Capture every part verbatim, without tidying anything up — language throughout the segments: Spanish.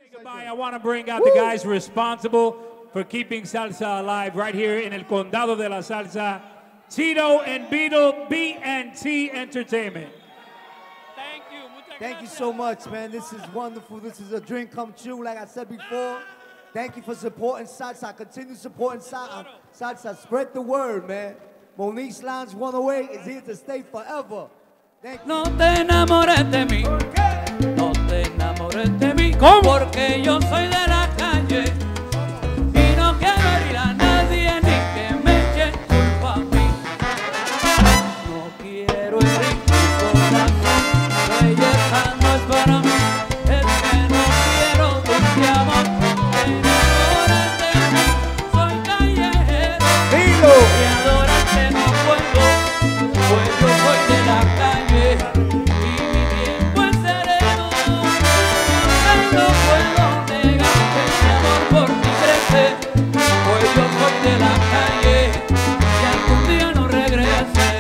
Goodbye. I want to bring out the guys responsible for keeping salsa alive right here in El Condado de la Salsa. Tito and Beetle, B and T Entertainment. Thank you. Muchas Thank you gracias. so much, man. This is wonderful. This is a dream come true, like I said before. Thank you for supporting salsa. Continue supporting salsa. Salsa. Spread the word, man. Monique's Lounge one oh eight is here to stay forever. Thank you. No te enamores de mí. ¿Por qué? No te enamores de mí. ¿Cómo? Porque yo soy de la calle y no quiero herir a nadie ni que me echen culpa a mí. No quiero herir tu corazón. Belleza no es para mí. Es que no quiero dulce amor. Te enamoras de mí. Soy callejero. Dilo. Y adorarte no puedo. Pues yo soy de la calle y mi tiempo es sereno. No puedo negar que mi amor por ti crece. Pues yo soy de la calle y algún día no regrese.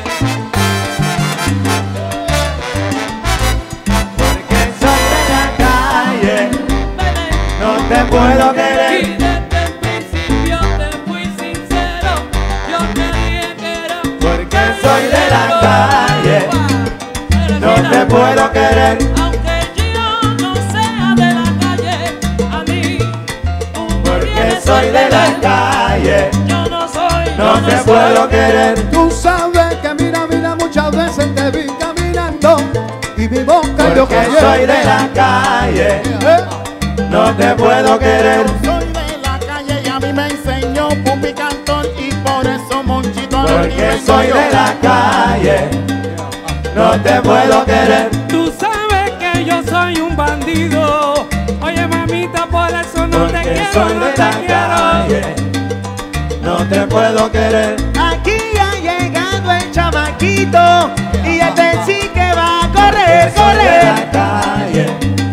Porque soy de la calle, no te puedo Y querer. desde el principio te fui sincero. Yo te dije que era Porque soy de la calle, no te puedo querer. Aunque yo no sea de la calle, a mí tú me Porque vienes soy a de la querer. calle, Yo no soy, no yo te soy. puedo querer. Tú sabes que mira, mira, muchas veces te vi caminando y mi boca yo Porque callé. soy de la calle, Eh, no te puedo querer. Soy de la calle y a mí me enseñó Pupi Cantón y por eso Monchito Porque soy de la calle, no te puedo querer. Tú sabes que yo soy un bandido. Oye, mamita, por eso no te Porque quiero, soy no de te la quiero. calle, no te puedo querer. Aquí ha llegado el chamaquito y este sí que va a correr, Soy de correr. la calle,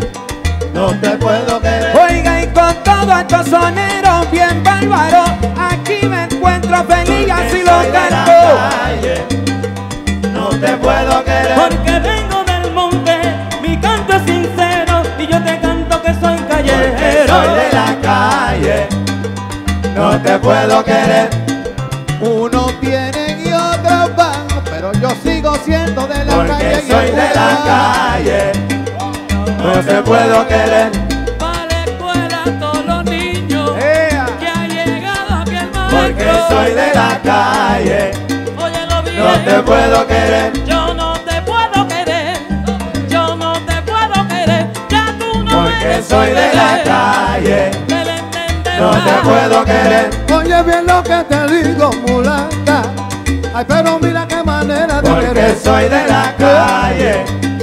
no te puedo querer. Oiga, y con todos estos soneros bien bárbaros, aquí me encuentro feliz y así lo Soy de la canto. calle, no te puedo querer. Porque vengo del monte, mi canto es sincero y yo te canto que soy Porque callejero. soy de la calle, no te puedo querer. unos vienen y otros van, pero yo sigo siendo de la Porque calle. y soy el de la pueblo. calle, no te puedo querer. Pa' la escuela todos los niños, Ea. que ha llegado aquel Porque maestro. soy de la calle, Óyelo bien. no te puedo querer. Yo no te puedo querer, yo no te puedo querer, ya tú no Porque eres soy de la calle, me lo entenderás. no te puedo querer. Oye bien lo que te digo, mulata. Ay, pero mira qué manera de Porque querer. soy de la calle,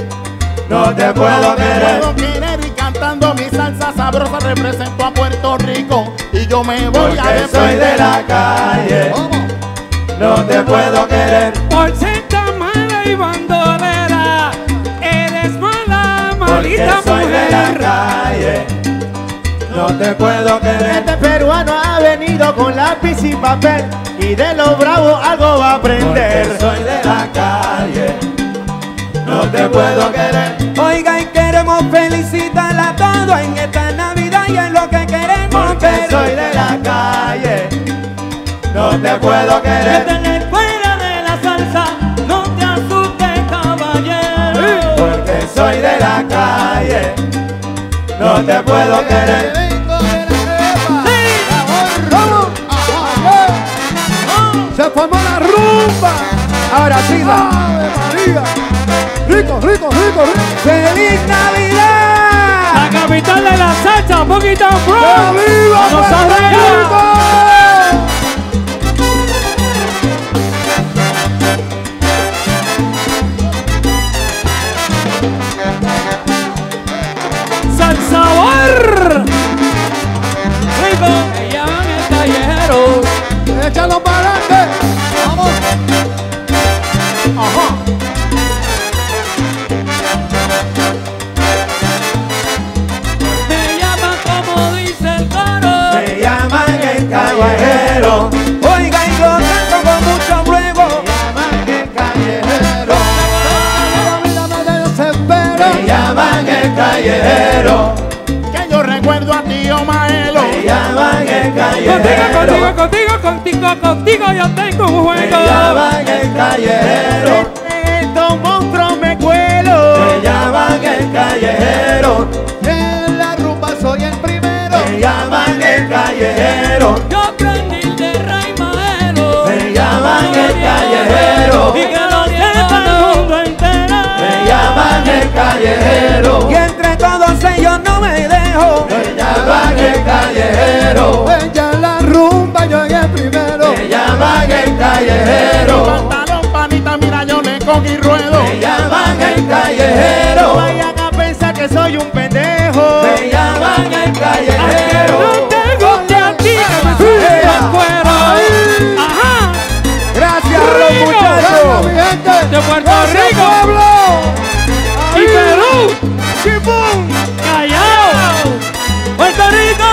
no te puedo No te querer. puedo querer y cantando mi salsa sabrosa represento a Puerto Rico y yo me voy a Porque soy de la calle, ¿Cómo? no te puedo querer. Por ser tan mala y bandolera, eres mala, Porque maldita soy de la mujer. calle, no te puedo querer. Este peruano ha venido con lápiz y papel y de lo bravo algo va a Porque aprender. soy de la calle, no te puedo querer. Oiga, y queremos felicitarla a todos en esta Navidad y en lo que queremos Porque ver. soy de la calle, no te puedo Desde querer. la escuela de la salsa, no te asustes, caballero. Porque soy de la calle, no te puedo Que querer. vengo de la arepa. ¿Cómo? Ajá, yeah. Se formó la rumba. Ahora sí va. ¡Ave María! Rico, rico, rico, rico. ¡Feliz Navidad! La capital de la salsa, Poquito ¡Que Bro. viva ¡Vamos Puerto arriba! Rico! ¡Salsabor! Rico, que llaman el callejero. Échalo para adelante. Vamos. Ajá. Me llaman como dice el coro. contigo, contigo, contigo, contigo yo tengo un Me juego. llaman el callejero, Estos monstruos me cuelo. me llaman el callejero, En la rumba soy el primero. me llaman el callejero, Yo aprendí de Rey Maelo. me llaman el callejero, Y que lo sepa el mundo entero. me llaman el callejero, Y entre todos ellos no me dejo. me llaman el callejero, Ella en la rumba yo el primero. me llaman el callejero, Pantalón, panita, mira yo le cojo y ruedo. me llaman el No callejero, vayan a pensar que soy un pendejo. me llaman el No callejero. te guste a ti que me suene el cuero. Ajá. Gracias a los Rico. muchachos. Mi gente. De Puerto ¡Ese Rico. pueblo! Y Perú. ¡Chipum! Callao. Puerto Rico.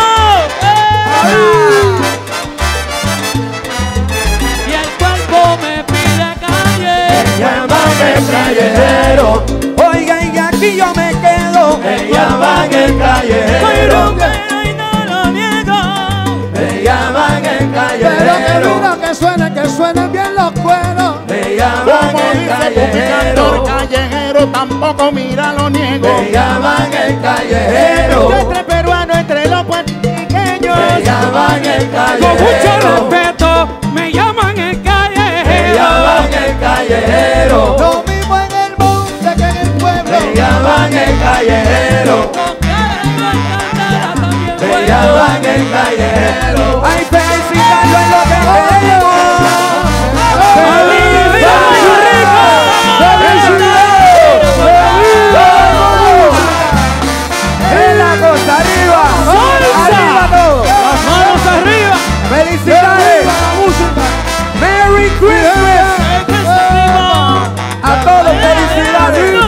Y el cuerpo me pide calle. Me llaman el callejero, Oiga, y aquí yo me quedo. me llaman el Soy callejero, rockero y no lo niego. me llaman el Pero que callejero, mira que suene, que suenen bien los cueros. me llaman el callejero, callejero, tampoco mira lo niego. me llaman el callejero, Yo entre peruanos, entre los puertorriqueños. me llaman el Con mucho callejero, respeto me llaman el me callejero. llaman el callejero, Lo mismo en el monte que en el pueblo. me llaman el callejero, me llaman el callejero. Ay, felicitarlo en lo que queremos. En la costa arriba. Arriba todos. Las manos arriba. Felicidades. Merry Christmas. A todos felicidades.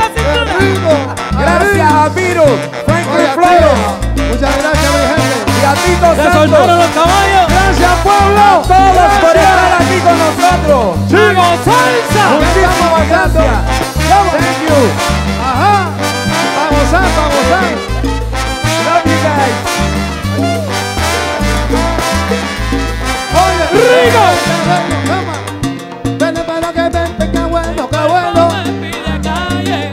Gracias a Virus, Franklin Flores Muchas gracias, mi gente. y a Tito Se soltaron Santos. los caballos. Gracias, pueblo. Todos por estar aquí con nosotros. ¡Sigo salsa! Muchísimas gracias. Thank you. Ajá. A gozar, a gozar. Love you guys. Oye, Rico. ven, ven, ven, que ven, ven, qué bueno, qué bueno. Me pide calle.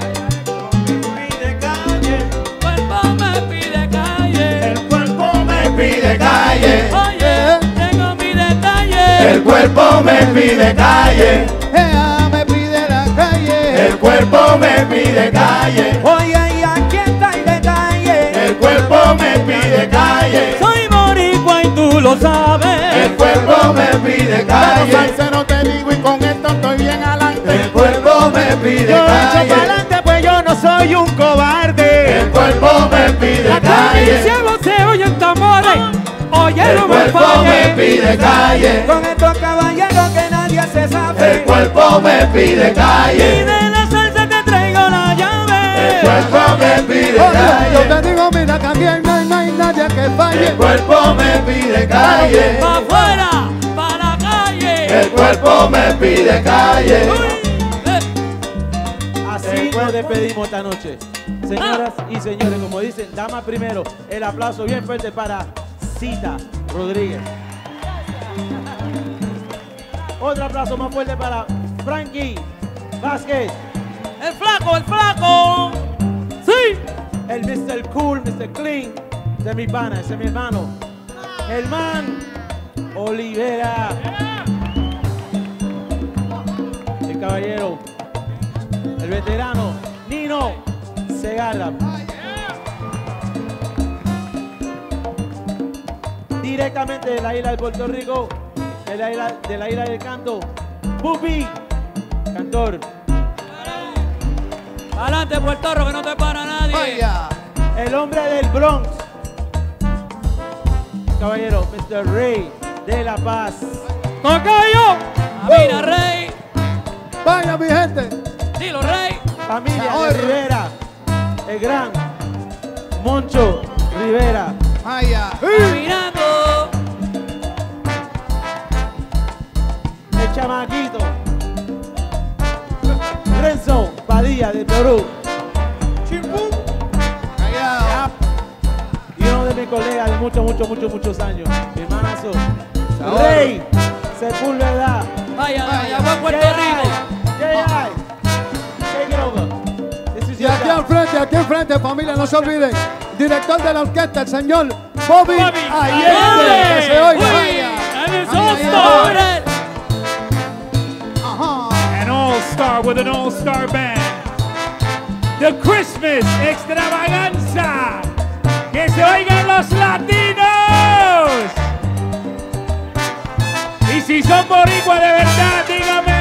Cuerpo me pide calle. El cuerpo me pide calle, Oye, tengo mi detalle. el cuerpo me pide calle, Ella me pide la calle. el cuerpo me pide calle, Oye, y aquí está el detalle. el cuerpo me pide calle, Soy boricua y tú lo sabes. el cuerpo me pide calle, Salsero te digo y con esto estoy bien adelante. el cuerpo me pide Yo echo para calle, adelante, pues yo no soy un cobarde. el cuerpo me pide Acá calle, en el cielo se oyen tambores. Oye, el no me cuerpo me falles. pide calle, Con estos caballeros que nadie se el sabe. cuerpo me pide Y calle, de la salsa te traigo la llave. el cuerpo me pide Oye, yo calle, te digo, mira que aquí no hay, no hay nadie que el falle. cuerpo me pide calle, Pa' afuera, pa' la calle. el cuerpo me pide calle. Uy, eh. Así nos despedimos esta noche. Señoras y señores, como dicen, damas primero, el aplauso bien fuerte para Cita Rodríguez. Otro aplauso más fuerte para Frankie Vázquez. El flaco, el flaco. Sí. El mister Cool, mister Clean. Ese es mi pana, ese es mi hermano. Germán Olivera. El caballero. El veterano Nino Segarra. Directamente de la isla de Puerto Rico, de la isla, de la isla del canto, Pupi, cantor. Adelante, Puerto Rico, que no te para nadie. Vaya. El hombre del Bronx, caballero, mister Rey de la Paz. Tocayo. Amina, Rey. Vaya, mi gente. Dilo, Rey. Familia Ahora. de Rivera, el gran Moncho Rivera. Vaya. Caminando. El chamaquito Renzo Padilla de Perú. Allá. Y uno de mis y colega de muchos, muchos, muchos, muchos años. Mi hermanazo. Rey Sepúlveda. Vaya, vaya, buen Puerto Rico. Take it over. This is Y your aquí guy. al frente, aquí al frente, familia, no se olviden. Director de la orquesta, el señor Bobby Allende. Que se oiga. Vaya. And it's Ay, all ay, ay. started. Ajá. An all-star with an all-star band. The Christmas Extravaganza. Que se oigan los latinos. Y si son boricuas de verdad, dígame.